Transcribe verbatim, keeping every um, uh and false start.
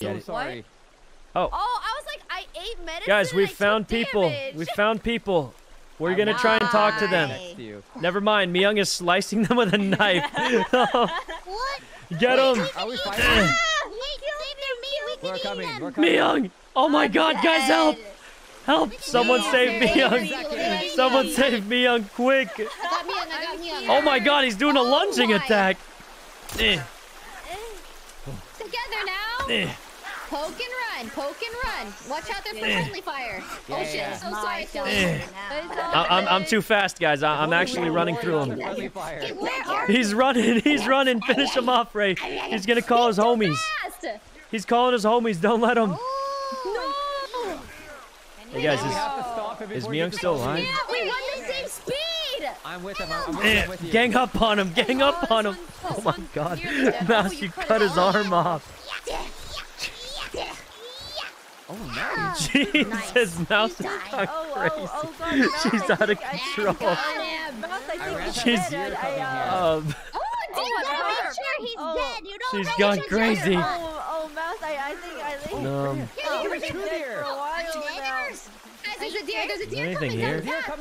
So sorry. Oh. Oh, I was like, I ate medicine. Guys, we I found took people. damage. We found people. We're gonna try and talk to them. Next to you. Never mind. Miyoung is slicing them with a knife. What? Get him! Are we fighting? Ah, wait, we We're can coming. eat We're them. coming. Miyoung! Oh my God, guys, help! Help! Someone Yeah, save yeah, Miyoung! yeah. Someone save Miyoung, quick! I got Miyoung, I got Miyoung. Oh my God, he's doing a Oh lunging my. attack. Eh, Together now. eh. Poke and run, poke and run. Watch out there for Eh. friendly fire. Yeah, Oh shit, yeah. so sorry, Phil. Eh. It's all I- I'm I'm too fast, guys. I- I'm actually running through him. Friendly fire. Where are He's running. He's running. Finish him off, Ray. He's gonna call his homies. fast? He's calling his homies. Don't let him. No. Hey guys, We is, have to stop him is before he Miyoung gets still to- alive? Yeah, we run the same speed. I'm with him. I'm with, Eh, I'm with you. gang up on him. Gang up on him. Oh my God. Mouse, you cut his arm off. Oh, nice. Jesus, Mouse is Nice. gone Oh, crazy. oh, oh, God, Mouse, She's I out of think- I think- control. Got him. Mouse, I I think ran he's to She's- the deer dead. coming I, here. uh, Um, Oh, dude, my gotta God. make sure he's Oh. dead. You don't She's know gone which crazy. one's Oh, oh, Mouse, I, I think, I think. um, Yeah, Oh, you were he's dead dead for a while now. Guys, there's a deer. There's a Is there deer anything coming here? down.